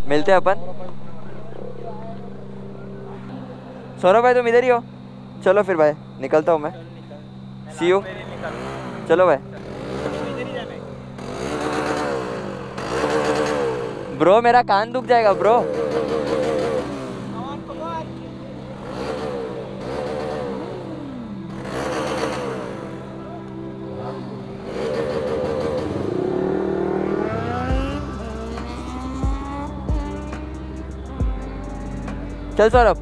मिलते हैं अपन। सौरभ भाई तुम इधर ही हो? चलो फिर भाई निकलता हूँ मैं। See you. चलो भाई। ब्रो मेरा कान दुख जाएगा ब्रो। चल सौरभ।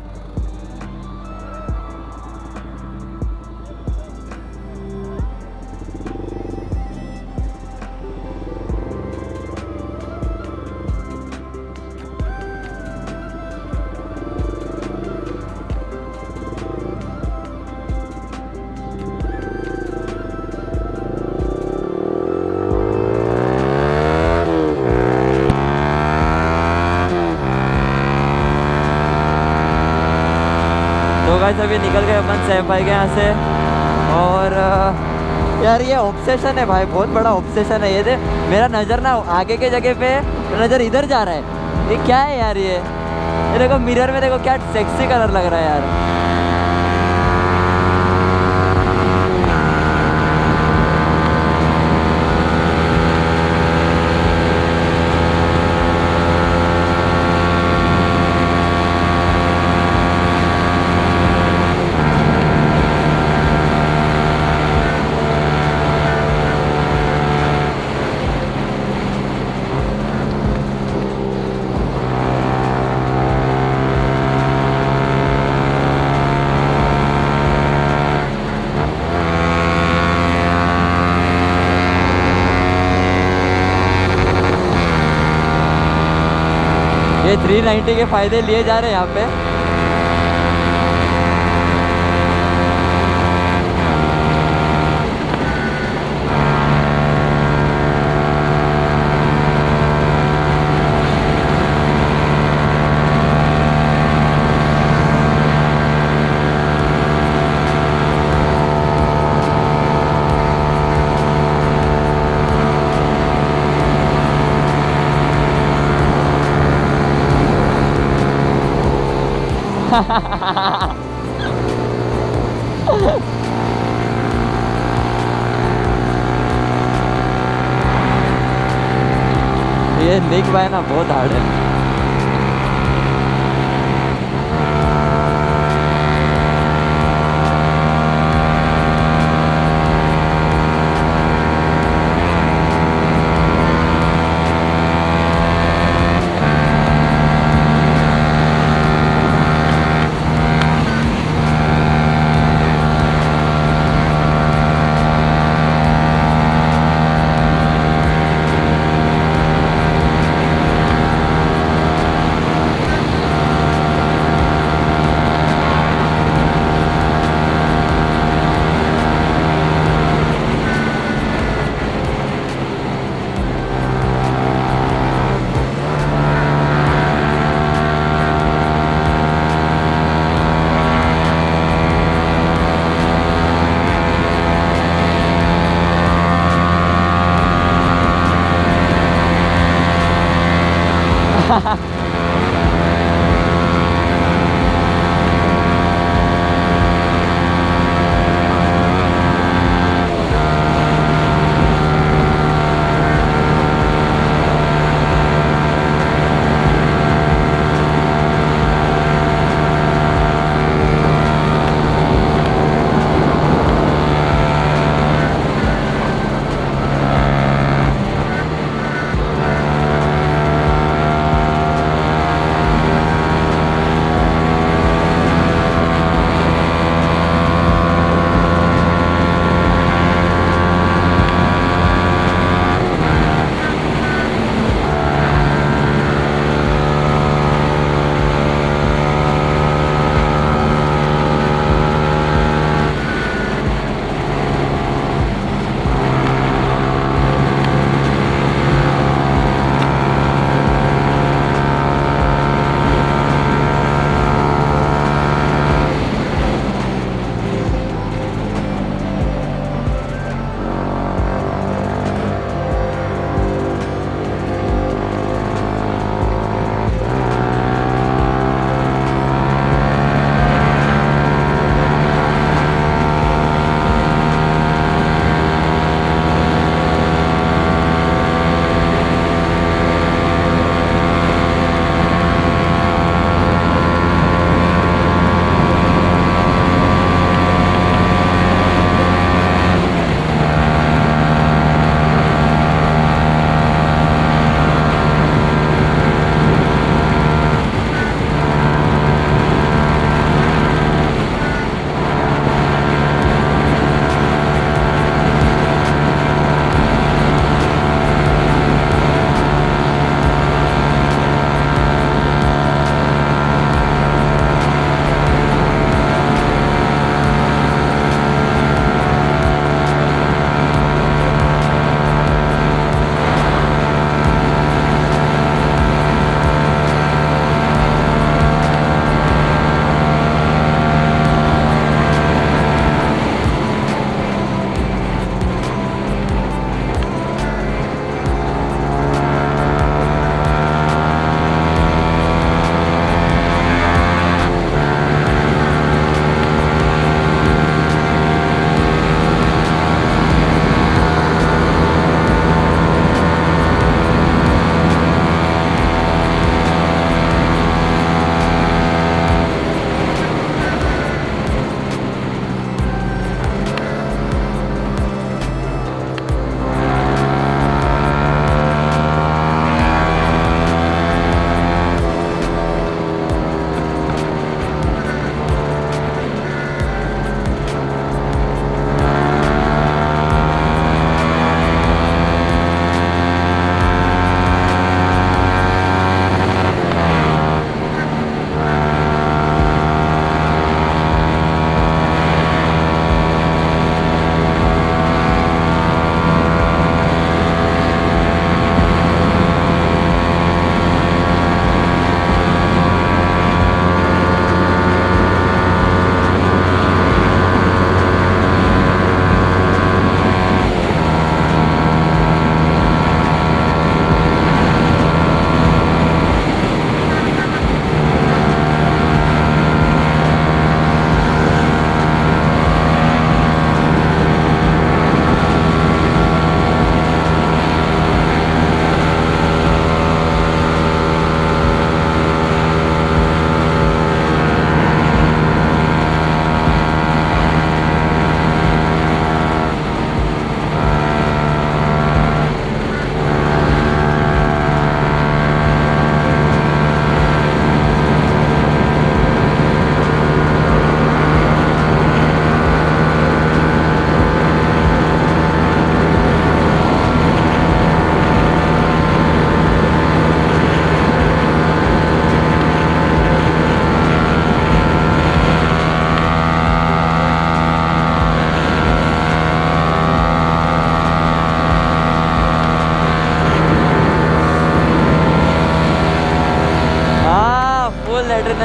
गाइस अभी निकल गए अपन सैफ भाई के यहाँ से। और यार ये ऑब्सेशन है भाई, बहुत बड़ा ऑब्सेशन है ये। दे मेरा नज़र ना आगे के जगह पे, नज़र इधर जा रहा है। ये क्या है यार? ये देखो मिरर में देखो क्या सेक्सी कलर लग रहा है यार। ये 390 के फ़ायदे लिए जा रहे हैं यहाँ पे। ये निक भाई ना बहुत हार्ड है।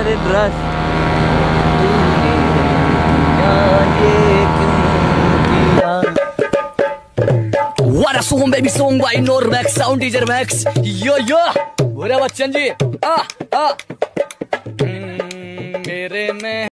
Adrenaline rush. What a song, baby song by Normax, Sound Teacher Max. Yo yo, भूरा बच्चन जी, मेरे में